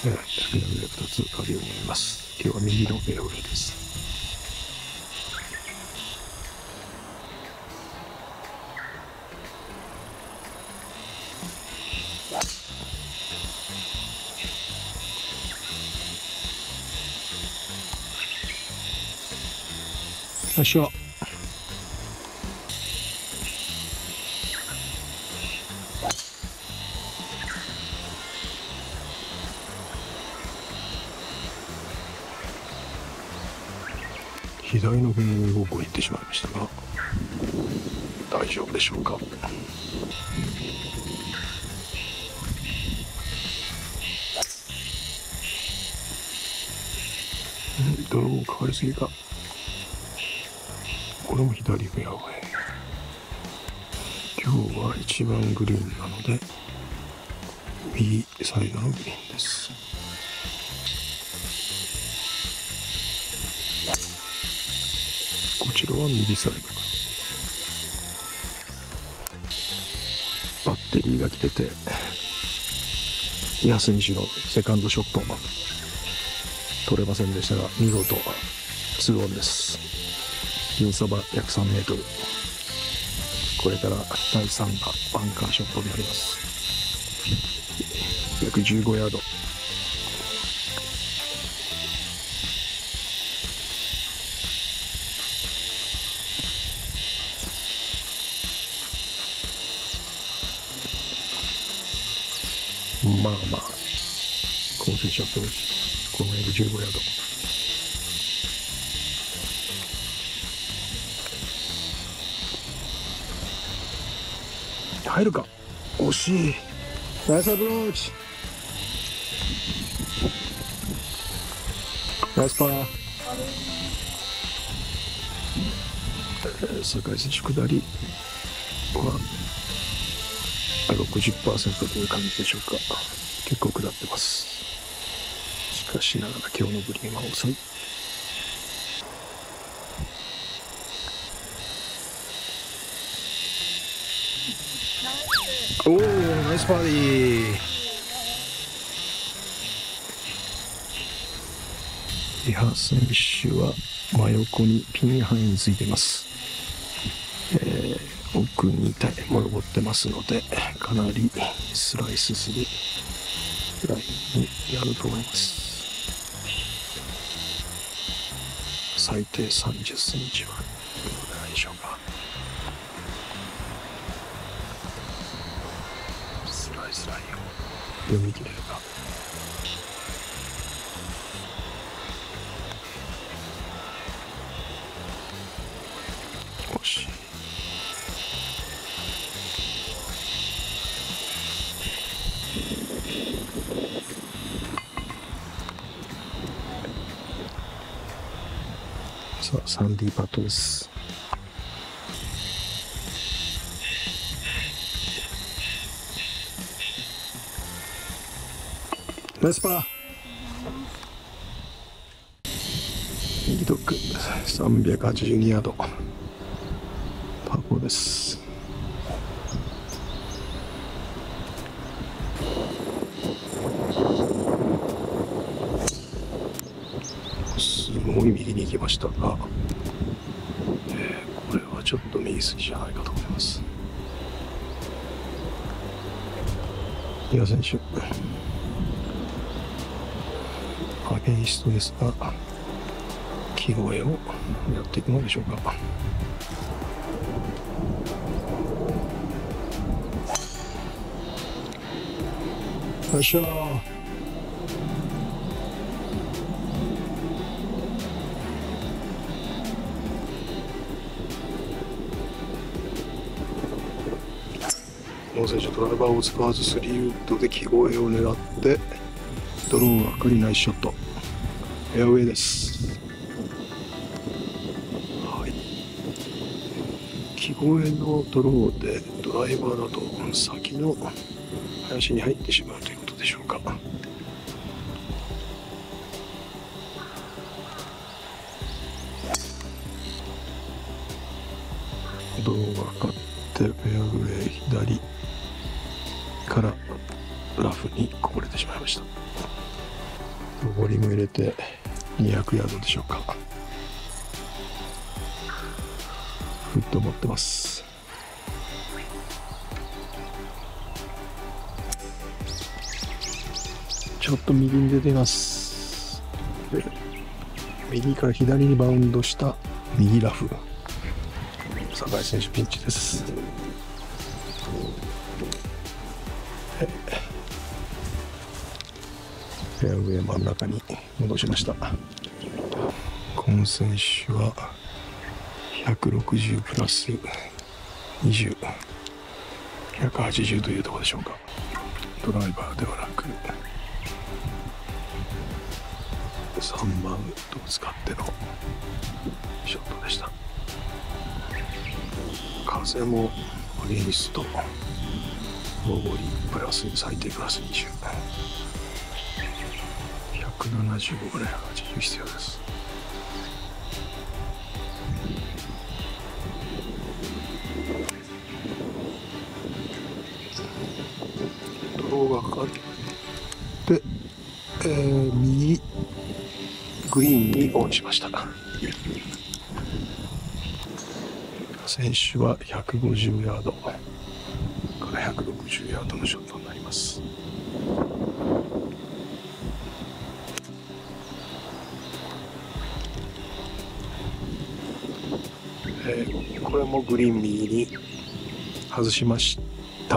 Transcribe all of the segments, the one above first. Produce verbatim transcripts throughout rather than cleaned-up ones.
フェアウェイふたつあるようになります。今日は右のフェアウェイです。よいしょ。左の方向に行ってしまいましたが、大丈夫でしょうか。ドローかかりすぎか。これも左フェアウェイ。今日は一番グリーンなので右サイドのグリーンです。こちらは右サイド。バッテリーが来てて、安西のセカンドショット取れませんでしたが、見事ツーオンです。ピンそば約さんメートル。これからだいさん打バンカーショットになります。約じゅうごヤード。まあまあコンセンションとこの約じゅうごヤード。入るか。惜しい。ナイスアプローチ。ナイスパー。酒井選手下りは ろくじゅっパーセント という感じでしょうか。結構下ってます。しかしながら今日のグリーンは遅い。おお、ナイスバーディー。リハ選手は真横にピンハイについています。えー、奥にタイも登ってますので、かなりスライスするラインになると思います。最低さんじゅっセンチはどうないでしょうか。スライスラインを読み切れるか。惜しい。さあ、サンディーパットです。ナイスパー。右ドッグさんびゃくはちじゅうにヤード、パーフォーです。すごい右に行きましたが、えー、これはちょっと右筋じゃないかと思います。比嘉選手、アゲインストですが、木越えをやっていくのでしょうか。よいしょー。この選手、ドライバーを使わずスリーウッドで木越えを狙ってドローがかかりないショット。フェアウェイです。はい、木越えのドローでドライバーだと先の林に入ってしまうということでしょうか。ドローがかかってフェアウェイ左からラフにこぼれてしまいました。 上りも入れてにひゃくヤードでしょうか。フット持ってます。ちょっと右に出ています。右から左にバウンドした右ラフ。酒井選手ピンチです。フェアウェイ真ん中に戻しました。この選手はひゃくろくじゅうプラスにじゅう、ひゃくはちじゅうというところでしょうか。ドライバーではなくさんばんウッドを使ってのショットでした。風もアゲインスト、上りプラス最低プラスにじゅう、ひゃくななじゅうごからひゃくはちじゅう必要です。ドローがかかって、えー、右グリーンにオンしました。選手はひゃくごじゅうヤードからひゃくろくじゅうヤードのショットになります。えー、これもグリーン右に外しました。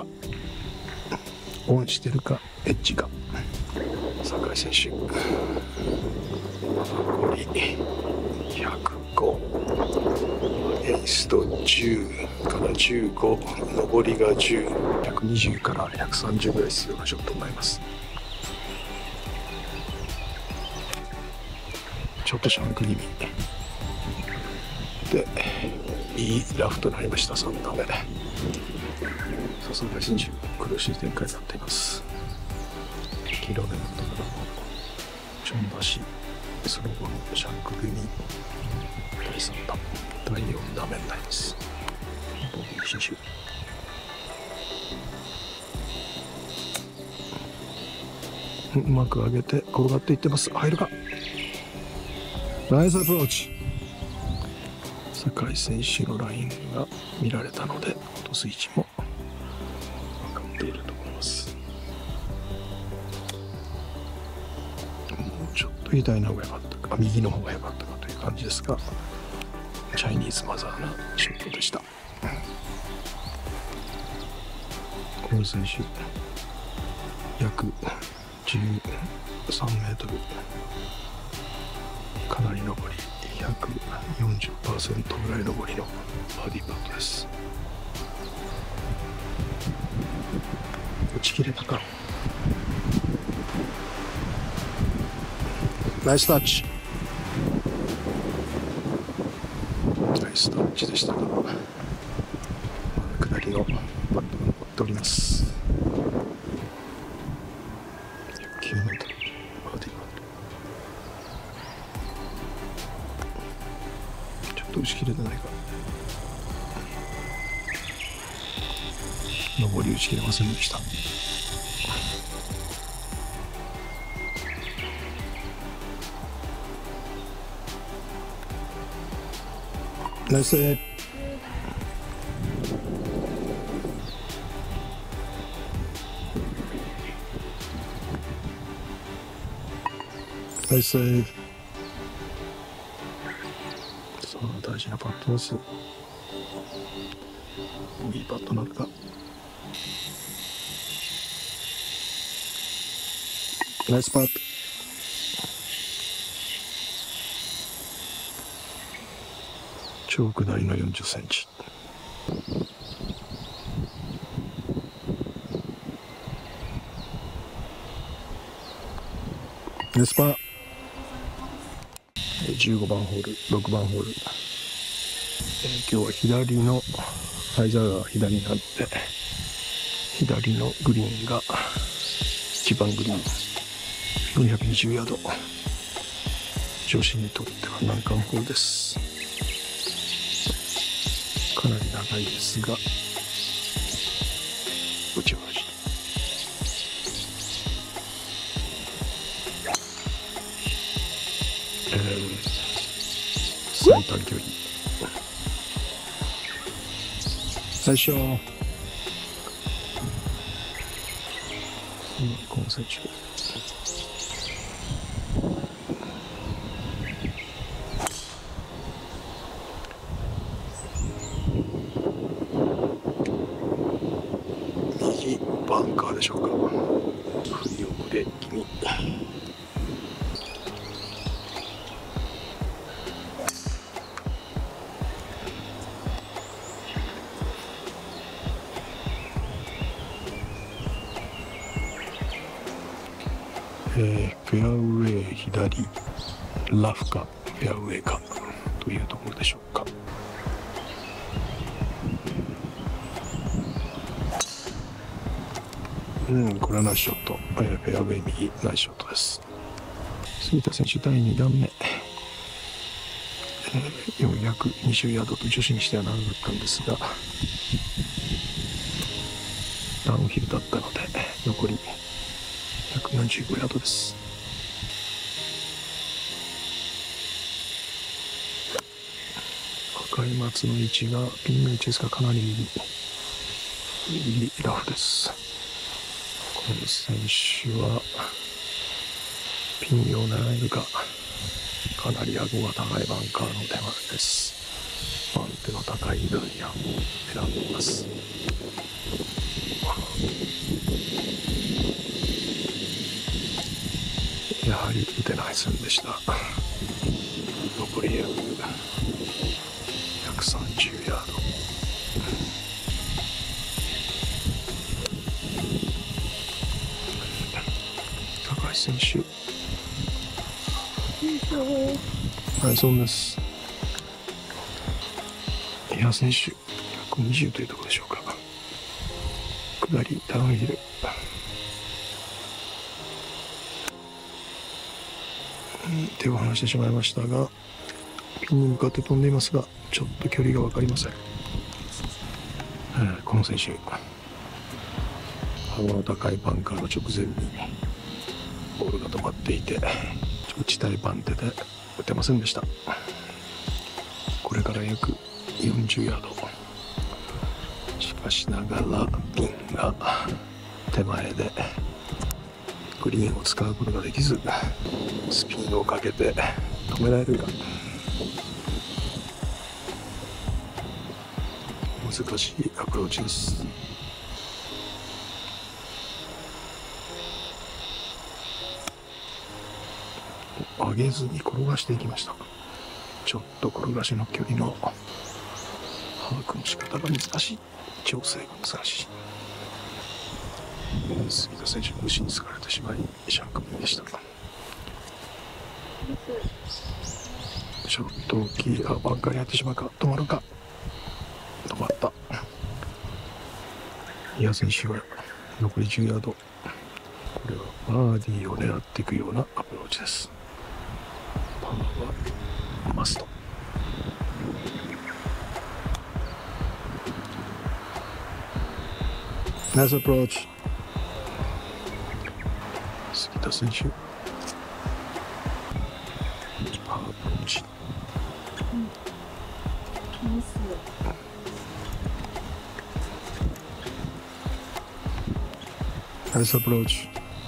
オンしてるかエッジか。酒井選手残りひゃくご、エースとじゅうからじゅうご、上りがじゅう、ひゃくにじゅうからひゃくさんじゅうぐらい必要なショットになります。ちょっとシャンク気味でいいラフとなりました。さん打目。笹岡選手苦しい展開になっています。黄色でもったからのちょん出し、その後のシャンク気味だいさん打、だいよん打目になります。ボギー選手うまく上げて転がっていってます。入るか。ナイスアプローチ。酒井選手のラインが見られたので落とす位置も分かっていると思います。もうちょっと左の方が良かったか、右の方が良かったかという感じですが、チャイニーズマザーなショットでした。この選手約じゅうさんメートル、かなり上り、ひゃくよんじゅっパーセント ぐらい上りのバーディーパットです。打ち切れたか。ナイスタッチ。ナイスタッチでしたが、下りのパットが残っております。ひゃくきゅうメートルバーディーパット。ちょっと打ち切れてないか。上り打ち切れませんでした。ナイスセーブ。ナイスセーブ。さあ大事なパットです。いいパットなるか。ナイスパット。超下りのよんじゅっセンチ。ナイスパー。じゅうごばんホール、ろくばんホール。えー、今日は左のハイザーが左になって、左のグリーンがいちばんグリーン、よんひゃくにじゅうヤード。女子にとっては難関ホールです。かなり長いですが、打ち下ろし。 最短距離最初今この最中右バンカーでしょうか。振り遅れ気味。えー、フェアウェイ左ラフかフェアウェイかというところでしょうか。うん、これはナイスショット、えー、フェアウェイ右ナイスショットです。杉田選手だいにだんめ、えー、よんひゃくにじゅうヤードと女子にしては長かったんですがダウンヒルだったので残りひゃくよんじゅうごヤードです。赤い松の位置がピンの位置ですがかなり右右ラフです。この選手はピンを狙えるか。かなり顎が高いバンカーの手前です。番手の高いライアンを選んでいます。やはり打てない線でした。残り約ひゃくさんじゅうヤード。高橋選手ナイスオンです。伊波選手ひゃくにじゅうというところでしょうか。下りダウンヒル、手を離してしまいましたがピンに向かって飛んでいますがちょっと距離が分かりません。えー、この選手幅の高いバンカーの直前にボールが止まっていて打ちたい番手で打てませんでした。これから約よんじゅうヤード。しかしながらピンが手前でグリーンを使うことができずスピンをかけて止められるか。難しいアプローチです。上げずに転がしていきました。ちょっと転がしの距離の把握の仕方が難しい。調整が難しい。杉田選手の虫につかれてしまいシャンクでした。ちょっと大きい、あ、バンカーに入ってしまうか。止まるか。止まった。伊波選手は残りじゅうヤード。これはバーディーを狙っていくようなアプローチです。パーはマスト。ナイスアプローチ。杉田選手パーアプローチ、うん、ナイスアプローチ。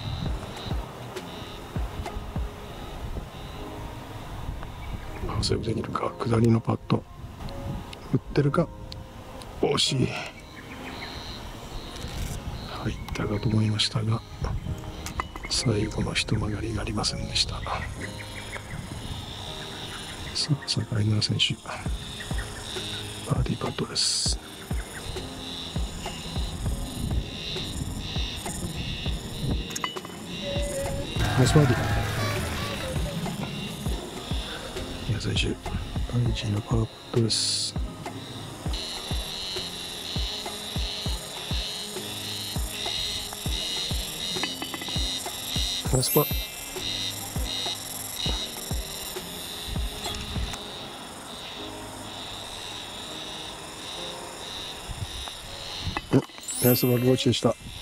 パーセーブできるか。下りのパット打ってるか。惜しい。入ったかと思いましたが最後の一曲がりがありませんでした。さあ坂井奈選手バーディーパットです。ナイスバーディー。伊波選手だいいちのパーパットです。ナイスパー。ナイスバールウォッチでした。